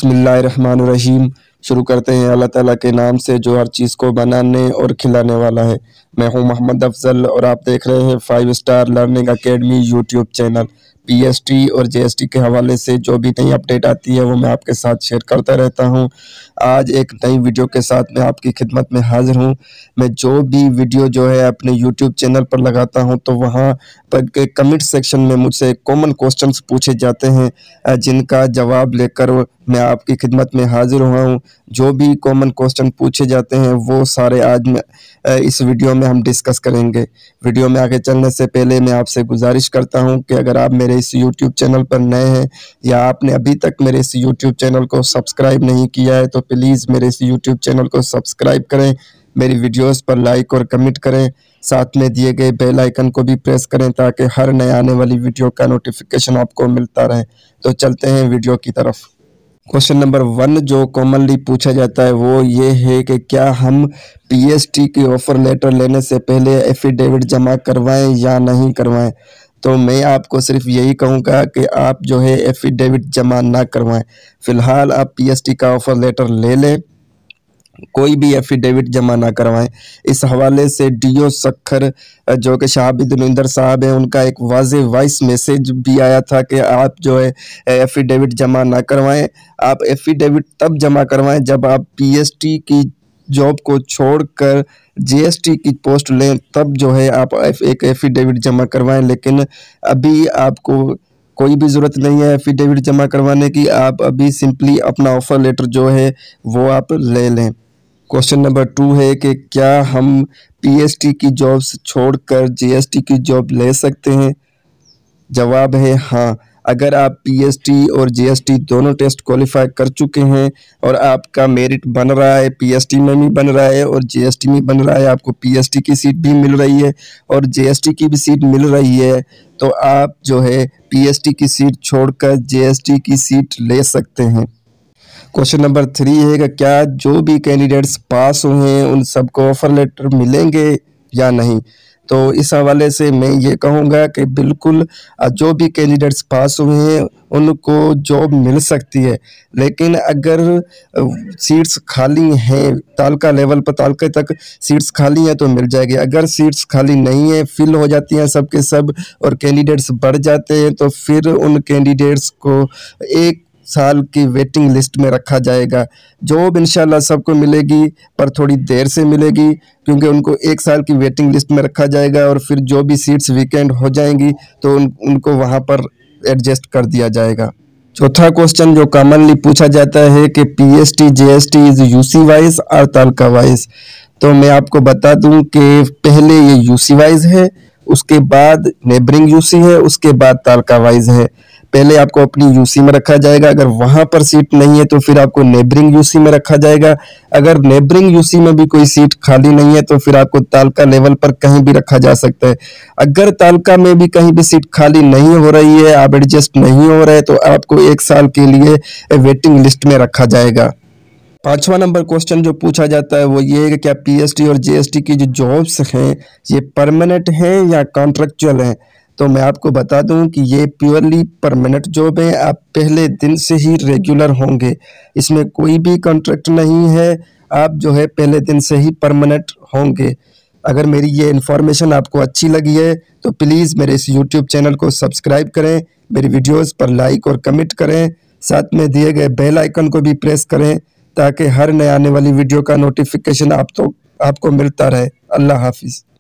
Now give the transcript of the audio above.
बिस्मिल्लाहिर्रहमानिर्रहीम। शुरू करते हैं अल्लाह ताला के नाम से जो हर चीज़ को बनाने और खिलाने वाला है। मैं हूं मोहम्मद अफजल और आप देख रहे हैं 5 star learning academy YouTube channel. PST और जीएसटी के हवाले से जो भी नई अपडेट आती है वो मैं आपके साथ शेयर करता रहता हूं। आज एक नई वीडियो के साथ मैं आपकी खिदमत में हाजिर हूं। मैं जो भी वीडियो जो है अपने यूट्यूब चैनल पर लगाता हूं तो वहां पर के कमेंट सेक्शन में मुझसे कॉमन क्वेश्चंस पूछे जाते हैं जिनका जवाब लेकर मैं आपकी खिदमत में हाजिर हुआ हूँ। जो भी कॉमन क्वेश्चन पूछे जाते हैं वो सारे आज मैं इस वीडियो में हम डिस्कस करेंगे। वीडियो में आगे चलने से पहले मैं आपसे गुजारिश करता हूं कि अगर आप मेरे इस यूट्यूब चैनल पर नए हैं या आपने अभी तक मेरे इस यूट्यूब चैनल को सब्सक्राइब नहीं किया है तो प्लीज़ मेरे इस यूट्यूब चैनल को सब्सक्राइब करें, मेरी वीडियोस पर लाइक और कमेंट करें, साथ में दिए गए बेल आइकन को भी प्रेस करें ताकि हर नए आने वाली वीडियो का नोटिफिकेशन आपको मिलता रहे। तो चलते हैं वीडियो की तरफ। क्वेश्चन नंबर 1 जो कॉमनली पूछा जाता है वो ये है कि क्या हम पीएसटी की ऑफर लेटर लेने से पहले एफिडेविट जमा करवाएं या नहीं करवाएं। तो मैं आपको सिर्फ यही कहूँगा कि आप जो है एफिडेविट जमा ना करवाएं। फ़िलहाल आप पीएसटी का ऑफर लेटर ले लें, कोई भी एफिडेविट जमा ना करवाएं। इस हवाले से डीओ सक्खर जो कि शाहबिद साहब हैं उनका एक वाज़ेह वॉइस मैसेज भी आया था कि आप जो है एफिडेविट जमा ना करवाएं। आप एफिडेविट तब जमा करवाएं जब आप पीएसटी की जॉब को छोड़कर जीएसटी की पोस्ट लें, तब जो है आप एक एफिडेविट जमा करवाएं। लेकिन अभी आपको कोई भी ज़रूरत नहीं है एफिडेविट जमा करवाने की। आप अभी सिंपली अपना ऑफर लेटर जो है वो आप ले लें। क्वेश्चन नंबर 2 है कि क्या हम पीएसटी की जॉब छोड़कर जीएसटी की जॉब ले सकते हैं। जवाब है हाँ। अगर आप पीएसटी और जीएसटी दोनों टेस्ट क्वालिफाई कर चुके हैं और आपका मेरिट बन रहा है, पीएसटी में भी बन रहा है और जीएसटी में बन रहा है, आपको पीएसटी की सीट भी मिल रही है और जीएसटी की भी सीट मिल रही है, तो आप जो है पीएसटी की सीट छोड़कर जीएसटी की सीट ले सकते हैं। क्वेश्चन नंबर 3 है कि क्या जो भी कैंडिडेट्स पास हुए हैं उन सबको ऑफर लेटर मिलेंगे या नहीं। तो इस हवाले से मैं ये कहूँगा कि बिल्कुल जो भी कैंडिडेट्स पास हुए हैं उनको जॉब मिल सकती है, लेकिन अगर सीट्स खाली हैं, तालका लेवल पर तालके तक सीट्स खाली हैं तो मिल जाएगी। अगर सीट्स खाली नहीं है, फिल हो जाती हैं सब के सब और कैंडिडेट्स बढ़ जाते हैं तो फिर उन कैंडिडेट्स को 1 साल की वेटिंग लिस्ट में रखा जाएगा। जॉब इंशाल्लाह सबको मिलेगी पर थोड़ी देर से मिलेगी क्योंकि उनको 1 साल की वेटिंग लिस्ट में रखा जाएगा और फिर जो भी सीट्स वीकेंड हो जाएंगी तो उनको वहां पर एडजस्ट कर दिया जाएगा। चौथा क्वेश्चन जो कॉमनली पूछा जाता है कि PST GST is UC wise और तालका वाइज। तो मैं आपको बता दूं कि पहले ये यूसी वाइज है, उसके बाद नेबरिंग यूसी है, उसके बाद तालका वाइज है। पहले आपको अपनी यूसी में रखा जाएगा, अगर वहां पर सीट नहीं है तो फिर आपको नेबरिंग यूसी में रखा जाएगा। अगर नेबरिंग यूसी में भी कोई सीट खाली नहीं है तो फिर आपको तालका लेवल पर कहीं भी रखा जा सकता है। अगर तालका में भी कहीं भी सीट खाली नहीं हो रही है, आप एडजस्ट नहीं हो रहे, तो आपको 1 साल के लिए वेटिंग लिस्ट में रखा जाएगा। 5वां नंबर क्वेश्चन जो पूछा जाता है वो ये है कि क्या पीएसटी और जीएसटी की जो जॉब्स हैं ये परमानेंट हैं या कॉन्ट्रेक्चुअल हैं। तो मैं आपको बता दूं कि ये प्योरली परमानेंट जॉब है। आप पहले दिन से ही रेगुलर होंगे, इसमें कोई भी कॉन्ट्रैक्ट नहीं है। आप जो है पहले दिन से ही परमानेंट होंगे। अगर मेरी ये इन्फॉर्मेशन आपको अच्छी लगी है तो प्लीज़ मेरे इस यूट्यूब चैनल को सब्सक्राइब करें, मेरी वीडियोस पर लाइक और कमेंट करें, साथ में दिए गए बेल आइकन को भी प्रेस करें ताकि हर नए आने वाली वीडियो का नोटिफिकेशन आपको मिलता रहे। अल्लाह हाफिज़।